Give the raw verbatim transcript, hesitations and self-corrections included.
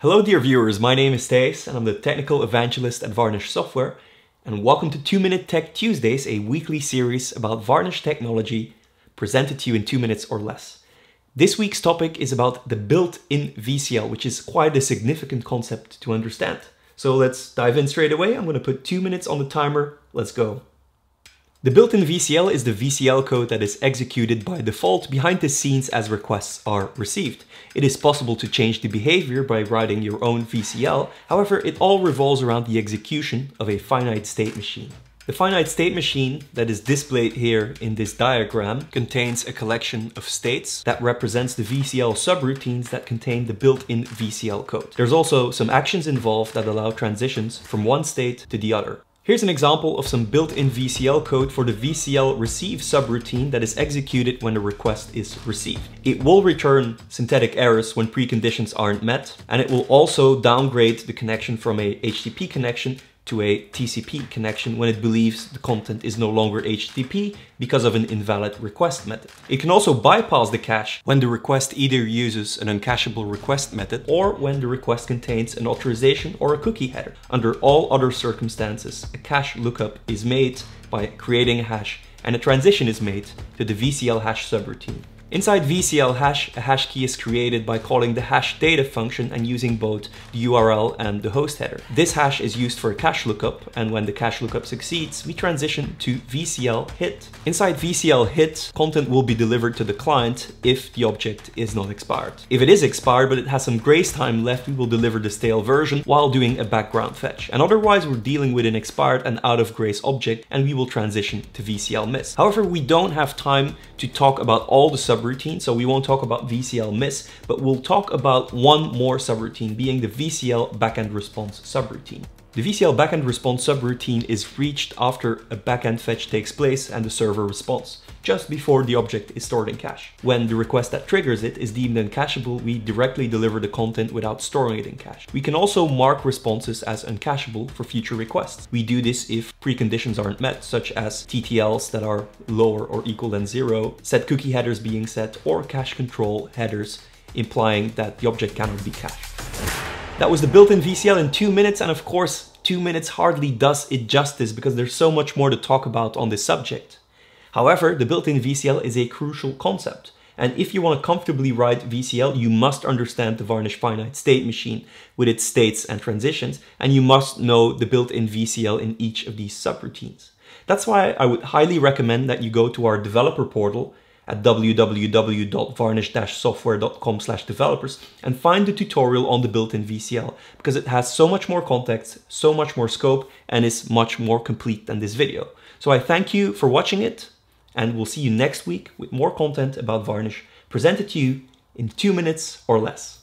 Hello dear viewers, my name is Thijs and I'm the Technical Evangelist at Varnish Software, and welcome to two minute Tech Tuesdays, a weekly series about Varnish technology presented to you in two minutes or less. This week's topic is about the built-in V C L, which is quite a significant concept to understand. So let's dive in straight away. I'm going to put two minutes on the timer. Let's go. The built-in V C L is the V C L code that is executed by default behind the scenes as requests are received. It is possible to change the behavior by writing your own V C L, however, it all revolves around the execution of a finite state machine. The finite state machine that is displayed here in this diagram contains a collection of states that represents the V C L subroutines that contain the built-in V C L code. There's also some actions involved that allow transitions from one state to the other. Here's an example of some built-in V C L code for the V C L receive subroutine that is executed when the request is received. It will return synthetic errors when preconditions aren't met, and it will also downgrade the connection from a H T T P connection to a T C P connection when it believes the content is no longer H T T P because of an invalid request method. It can also bypass the cache when the request either uses an uncacheable request method or when the request contains an authorization or a cookie header. Under all other circumstances, a cache lookup is made by creating a hash and a transition is made to the V C L hash subroutine. Inside V C L hash, a hash key is created by calling the hash data function and using both the U R L and the host header. This hash is used for a cache lookup, and when the cache lookup succeeds, we transition to V C L hit. Inside V C L hit, content will be delivered to the client if the object is not expired. If it is expired but it has some grace time left, we will deliver the stale version while doing a background fetch. And otherwise we're dealing with an expired and out of grace object, and we will transition to V C L miss. However, we don't have time to talk about all the sub routine, so we won't talk about V C L miss, but we'll talk about one more subroutine, being the V C L backend response subroutine. The V C L backend response subroutine is reached after a backend fetch takes place and the server responds, just before the object is stored in cache. When the request that triggers it is deemed uncacheable, we directly deliver the content without storing it in cache. We can also mark responses as uncacheable for future requests. We do this if preconditions aren't met, such as T T Ls that are lower or equal than zero, set cookie headers being set, or cache control headers implying that the object cannot be cached. That was the built-in V C L in two minutes, and of course, two minutes hardly does it justice because there's so much more to talk about on this subject. However, the built-in V C L is a crucial concept, and if you want to comfortably write V C L, you must understand the Varnish finite state machine with its states and transitions, and you must know the built-in V C L in each of these subroutines. That's why I would highly recommend that you go to our developer portal at w w w dot varnish dash software dot com slash developers and find the tutorial on the built-in V C L, because it has so much more context, so much more scope, and is much more complete than this video. So I thank you for watching it, and we'll see you next week with more content about Varnish presented to you in two minutes or less.